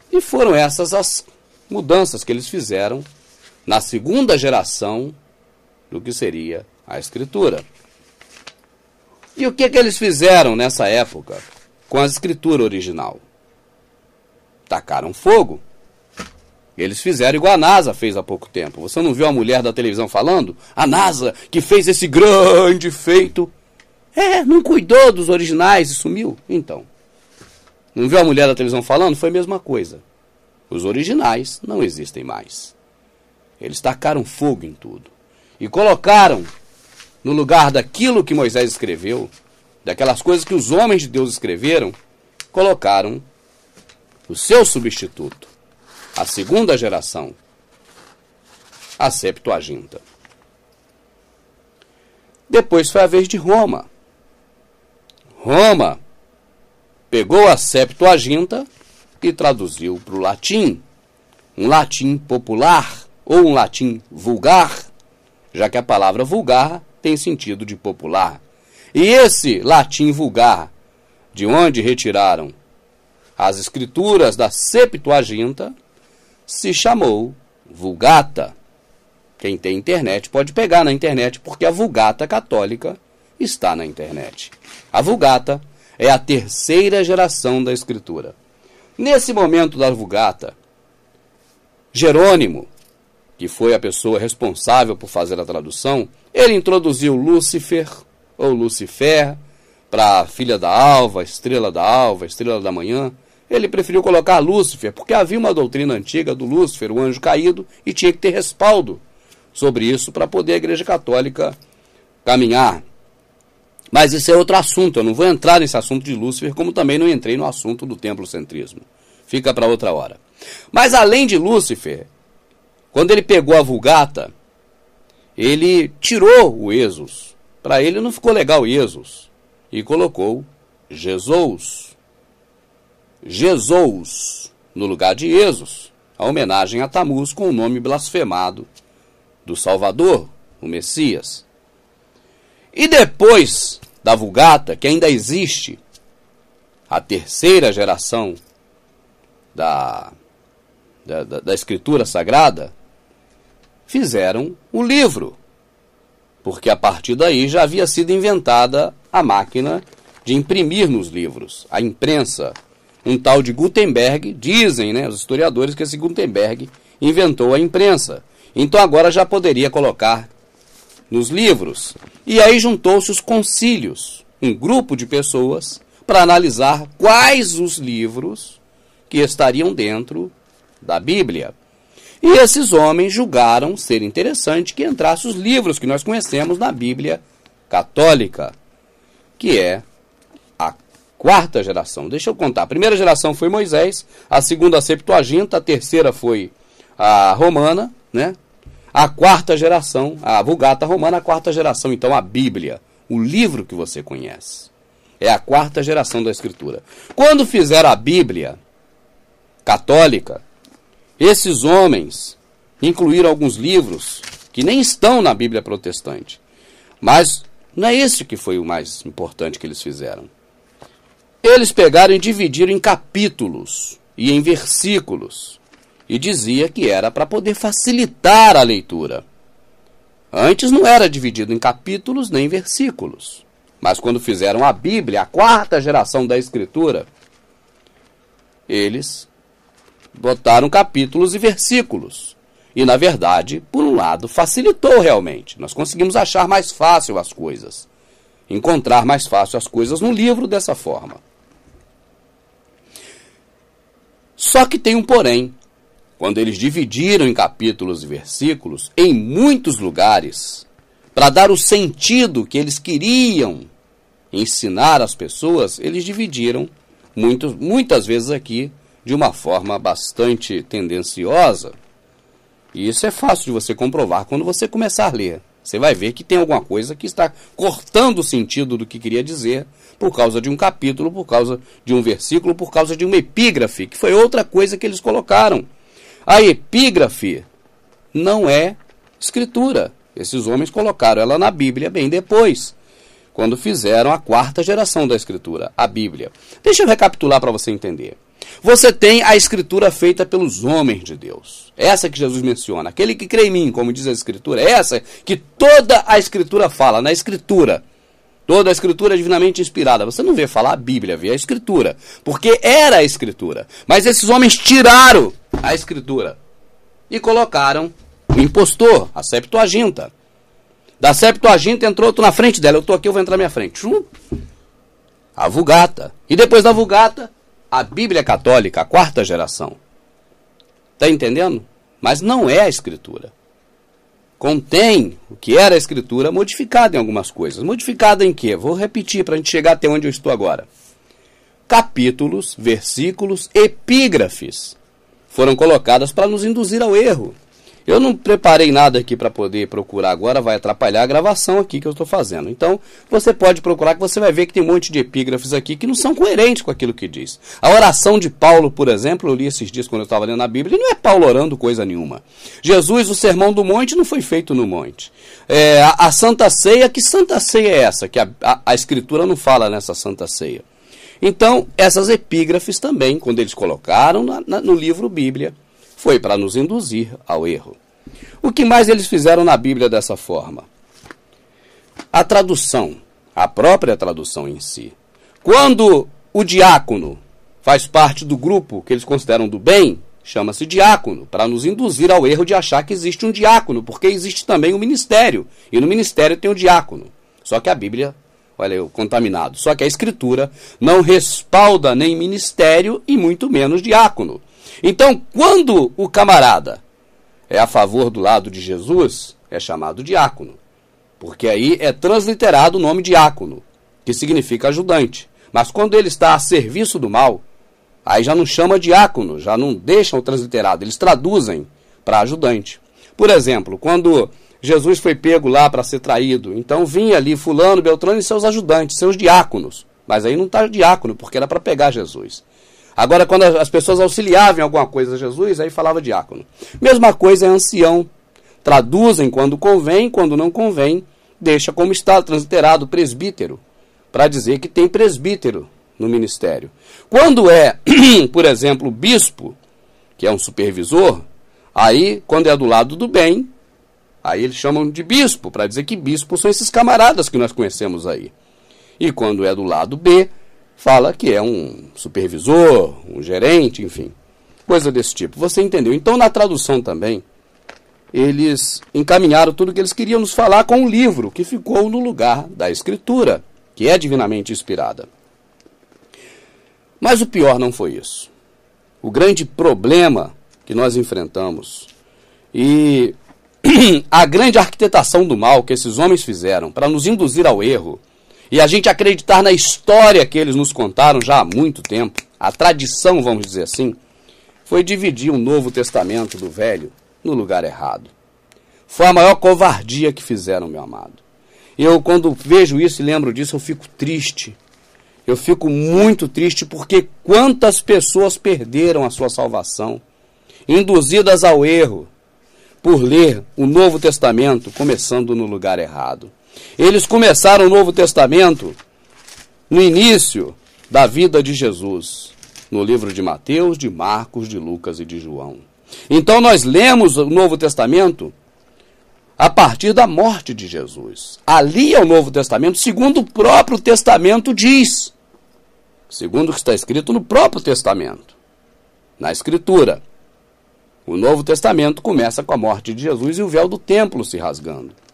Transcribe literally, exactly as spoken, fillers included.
E foram essas as mudanças que eles fizeram na segunda geração do que seria a Escritura. E o que, que eles fizeram nessa época com a Escritura original? Tacaram fogo. Eles fizeram igual a NASA fez há pouco tempo. Você não viu a mulher da televisão falando? A NASA que fez esse grande feito. É, não cuidou dos originais e sumiu. Então, não viu a mulher da televisão falando? Foi a mesma coisa. Os originais não existem mais. Eles tacaram fogo em tudo. E colocaram no lugar daquilo que Moisés escreveu, daquelas coisas que os homens de Deus escreveram, colocaram o seu substituto, a segunda geração, a Septuaginta. Depois foi a vez de Roma. Roma pegou a Septuaginta e traduziu para o latim, um latim popular ou um latim vulgar, já que a palavra vulgar tem sentido de popular. E esse latim vulgar, de onde retiraram as escrituras da Septuaginta, se chamou Vulgata. Quem tem internet pode pegar na internet, porque a Vulgata católica está na internet. A Vulgata é a terceira geração da Escritura. Nesse momento da Vulgata, Jerônimo, que foi a pessoa responsável por fazer a tradução, ele introduziu Lúcifer, ou Lucifer, para a filha da alva, estrela da alva, estrela da manhã. Ele preferiu colocar Lúcifer, porque havia uma doutrina antiga do Lúcifer, o anjo caído, e tinha que ter respaldo sobre isso para poder a Igreja Católica caminhar. Mas isso é outro assunto, eu não vou entrar nesse assunto de Lúcifer, como também não entrei no assunto do templocentrismo. Fica para outra hora. Mas além de Lúcifer, quando ele pegou a Vulgata, ele tirou o Êxodo. Para ele não ficou legal o Êxodo. E colocou Jesus. Jesus no lugar de Êxodo. A homenagem a Tamuz com o nome blasfemado do Salvador, o Messias. E depois da Vulgata, que ainda existe, a terceira geração da, da, da, da Escritura Sagrada, fizeram o livro, porque a partir daí já havia sido inventada a máquina de imprimir nos livros, a imprensa. Um tal de Gutenberg, dizem, né, os historiadores, que esse Gutenberg inventou a imprensa. Então agora já poderia colocar nos livros. E aí juntou-se os concílios, um grupo de pessoas, para analisar quais os livros que estariam dentro da Bíblia. E esses homens julgaram ser interessante que entrasse os livros que nós conhecemos na Bíblia católica, que é a quarta geração. Deixa eu contar. A primeira geração foi Moisés, a segunda a Septuaginta, a terceira foi a romana, né? A quarta geração, a Vulgata romana, a quarta geração, então a Bíblia, o livro que você conhece. É a quarta geração da Escritura. Quando fizeram a Bíblia católica, esses homens incluíram alguns livros que nem estão na Bíblia protestante. Mas não é esse que foi o mais importante que eles fizeram. Eles pegaram e dividiram em capítulos e em versículos. E dizia que era para poder facilitar a leitura. Antes não era dividido em capítulos nem em versículos. Mas quando fizeram a Bíblia, a quarta geração da Escritura, eles botaram capítulos e versículos. E, na verdade, por um lado, facilitou realmente. Nós conseguimos achar mais fácil as coisas. Encontrar mais fácil as coisas no livro dessa forma. Só que tem um porém. Quando eles dividiram em capítulos e versículos, em muitos lugares, para dar o sentido que eles queriam ensinar às pessoas, eles dividiram, muito, muitas vezes aqui, de uma forma bastante tendenciosa. E isso é fácil de você comprovar quando você começar a ler. Você vai ver que tem alguma coisa que está cortando o sentido do que queria dizer por causa de um capítulo, por causa de um versículo, por causa de uma epígrafe, que foi outra coisa que eles colocaram. A epígrafe não é escritura. Esses homens colocaram ela na Bíblia bem depois, quando fizeram a quarta geração da Escritura, a Bíblia. Deixa eu recapitular para você entender. você tem a escritura feita pelos homens de Deus. Essa que Jesus menciona. Aquele que crê em mim, como diz a escritura. Essa que toda a escritura fala. Na escritura. Toda a escritura é divinamente inspirada. Você não vê falar a Bíblia, vê a escritura. Porque era a escritura. Mas esses homens tiraram a escritura. E colocaram o impostor, a Septuaginta. Da Septuaginta entrou outro na frente dela. Eu estou aqui, eu vou entrar na minha frente. A Vulgata. E depois da Vulgata, a Bíblia Católica, a quarta geração. Está entendendo? Mas não é a escritura. Contém o que era a escritura modificada em algumas coisas. Modificada em quê? Vou repetir para a gente chegar até onde eu estou agora. Capítulos, versículos, epígrafes foram colocadas para nos induzir ao erro. Eu não preparei nada aqui para poder procurar agora, vai atrapalhar a gravação aqui que eu estou fazendo. Então, você pode procurar que você vai ver que tem um monte de epígrafes aqui que não são coerentes com aquilo que diz. A oração de Paulo, por exemplo, eu li esses dias quando eu estava lendo a Bíblia, e não é Paulo orando coisa nenhuma. Jesus, o sermão do monte, não foi feito no monte. É, a, a Santa Ceia, que Santa Ceia é essa? Que a, a, a Escritura não fala nessa Santa Ceia. Então, essas epígrafes também, quando eles colocaram na, na, no livro Bíblia, foi para nos induzir ao erro. O que mais eles fizeram na Bíblia dessa forma? A tradução, a própria tradução em si. Quando o diácono faz parte do grupo que eles consideram do bem, chama-se diácono, para nos induzir ao erro de achar que existe um diácono, porque existe também um ministério, e no ministério tem o diácono. Só que a Bíblia, olha, o contaminado, só que a Escritura não respalda nem ministério e muito menos diácono. Então, quando o camarada é a favor do lado de Jesus, é chamado diácono. Porque aí é transliterado o nome diácono, que significa ajudante. Mas quando ele está a serviço do mal, aí já não chama diácono, já não deixam o transliterado, eles traduzem para ajudante. Por exemplo, quando Jesus foi pego lá para ser traído, então vinha ali fulano, beltrano e seus ajudantes, seus diáconos. Mas aí não está diácono, porque era para pegar Jesus. Agora, quando as pessoas auxiliavam em alguma coisa a Jesus, aí falava diácono. Mesma coisa é ancião. Traduzem quando convém, quando não convém, deixa como está transliterado presbítero, para dizer que tem presbítero no ministério. Quando é, por exemplo, bispo, que é um supervisor, aí, quando é do lado do bem, aí eles chamam de bispo, para dizer que bispos são esses camaradas que nós conhecemos aí. E quando é do lado B, fala que é um supervisor, um gerente, enfim, coisa desse tipo. Você entendeu? Então, na tradução também, eles encaminharam tudo o que eles queriam nos falar com um livro que ficou no lugar da Escritura, que é divinamente inspirada. Mas o pior não foi isso. O grande problema que nós enfrentamos e a grande arquitetação do mal que esses homens fizeram para nos induzir ao erro e a gente acreditar na história que eles nos contaram já há muito tempo, a tradição, vamos dizer assim, foi dividir o Novo Testamento do Velho no lugar errado. Foi a maior covardia que fizeram, meu amado. Eu, quando vejo isso e lembro disso, eu fico triste. Eu fico muito triste porque quantas pessoas perderam a sua salvação, induzidas ao erro, por ler o Novo Testamento começando no lugar errado. Eles começaram o Novo Testamento no início da vida de Jesus, no livro de Mateus, de Marcos, de Lucas e de João. Então nós lemos o Novo Testamento a partir da morte de Jesus. Ali é o Novo Testamento, segundo o próprio Testamento diz. Segundo o que está escrito no próprio Testamento, na Escritura. O Novo Testamento começa com a morte de Jesus e o véu do templo se rasgando.